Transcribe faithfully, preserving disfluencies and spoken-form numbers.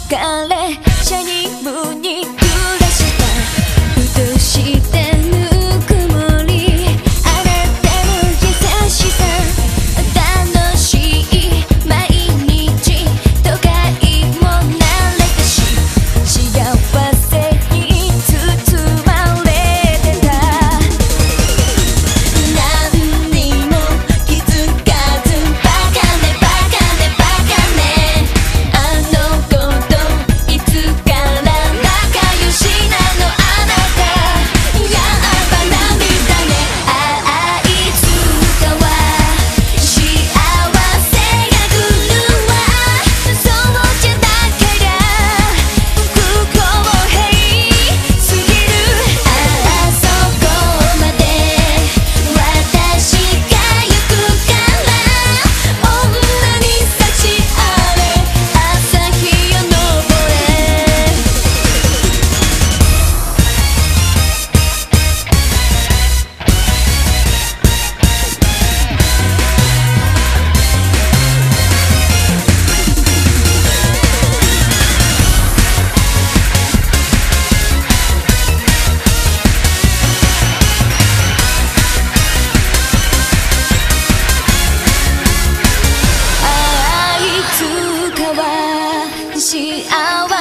れシャニムに暮らしたふとしてぬくもりあなたの優しさ楽しい毎日都会も慣れたし幸せに包まれてた何にも気づかずバカねバカねバカねあの子といつから仲良しなのあなたやっぱ涙ねあいつかは幸せが来るわそうじゃなけりゃ不公平すぎるあそこまで私が行くから女に幸あれ朝日よ昇れあいつかは幸